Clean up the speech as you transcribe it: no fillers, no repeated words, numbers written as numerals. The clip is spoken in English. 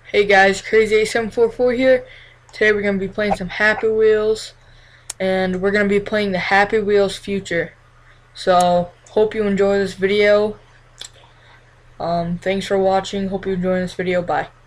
Hey guys, Crazy8744 here. Today we're going to be playing some Happy Wheels, and we're going to be playing the Happy Wheels Future. So, hope you enjoy this video. Thanks for watching. Hope you enjoy this video. Bye.